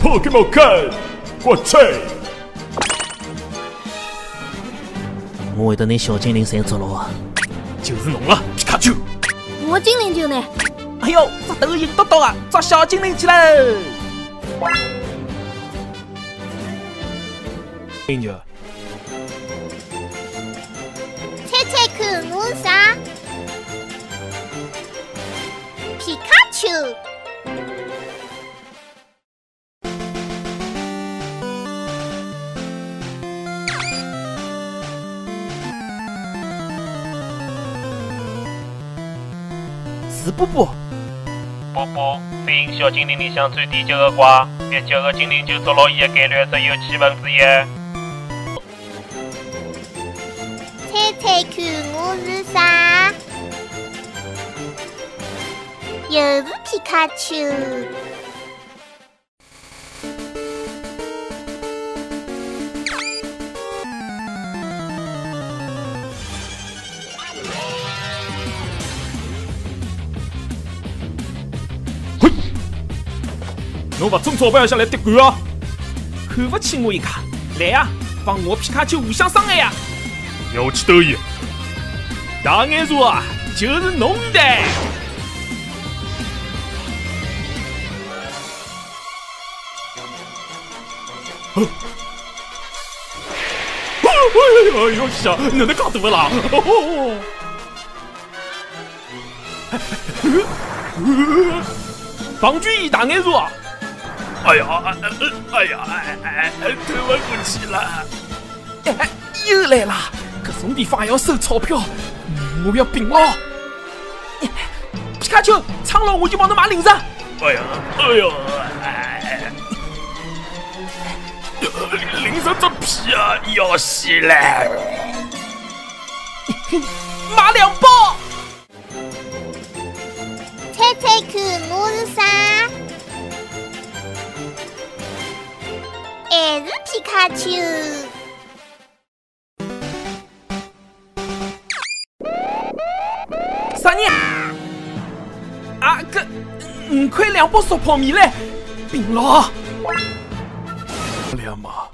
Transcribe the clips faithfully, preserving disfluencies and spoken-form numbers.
Pokemon Card， 国菜。 我会得拿小精灵缠住了， 就是侬了，皮卡丘。 我精灵球呢？ 哎呦，这抖音多多啊，抓小精灵去喽！ 精灵球。 猜猜看我是啥？皮卡丘。 是布布。 布布，飞小精灵里向最低级的怪，别九个精灵球捉牢伊的概率只有七分之一。 猜猜看我是啥？又是皮卡丘。 侬勿挣钞票想来夺冠啊？ 看不起我一家，来啊，帮我皮卡丘互相伤害呀！ 要去斗伊，大眼蛇啊，就是侬的！哦，哎呦呀，哪能介大个啦？防御一大眼蛇！哎呀，哎呀，哎哎哎，透不过气了！ 哎，又来了，搿种地方还要收钞票，我要病了！皮卡丘，苍老我就帮侬买零食。 哎呀，哎呀，哎，零食这屁啊，要死了！ 买两包。 猜猜看我是啥？还是皮卡丘。 啥人？啊，搿五块两包烧泡面嘞，病了！ 两毛。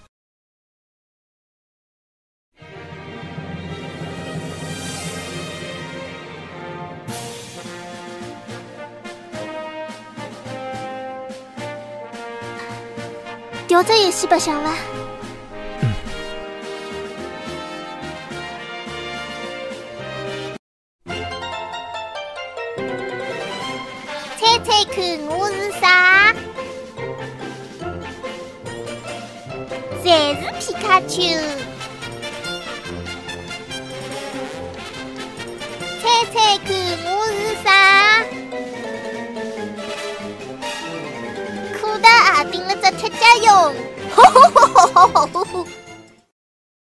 调只游戏白相伐？ 嗯。 猜猜看我是啥？侪是皮卡丘。猜猜看我是啥？裤裆也顶了只铁甲蛹，吼吼吼吼吼吼！